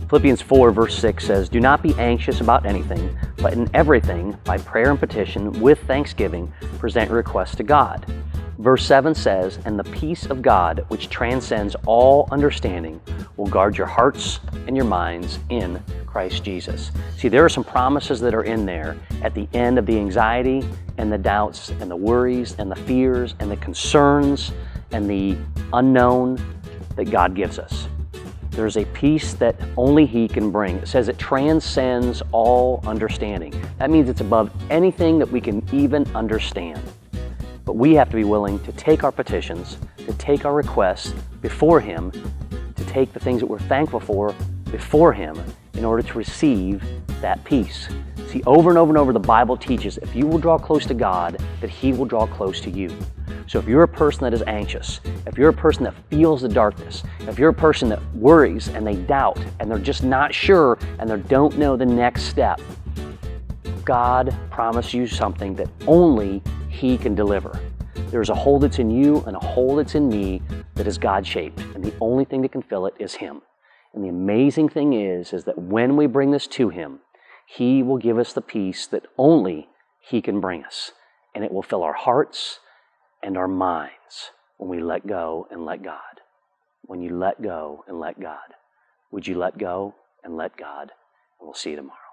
Philippians 4 verse 6 says, "Do not be anxious about anything, but in everything, by prayer and petition, with thanksgiving, present your requests to God." Verse 7 says, "And the peace of God, which transcends all understanding, will guard your hearts and your minds in Christ Jesus." See, there are some promises that are in there at the end of the anxiety and the doubts and the worries and the fears and the concerns and the unknown that God gives us. There's a peace that only He can bring. It says it transcends all understanding. That means it's above anything that we can even understand. But we have to be willing to take our petitions, to take our requests before Him, to take the things that we're thankful for before Him in order to receive that peace. See, over and over and over, the Bible teaches if you will draw close to God, that He will draw close to you. So if you're a person that is anxious, if you're a person that feels the darkness, if you're a person that worries and they doubt and they're just not sure and they don't know the next step, God promised you something that only He can deliver. There's a hole that's in you and a hole that's in me that is God-shaped, and the only thing that can fill it is Him. And the amazing thing is that when we bring this to Him, He will give us the peace that only He can bring us. And it will fill our hearts and our minds when we let go and let God. When you let go and let God. Would you let go and let God? And we'll see you tomorrow.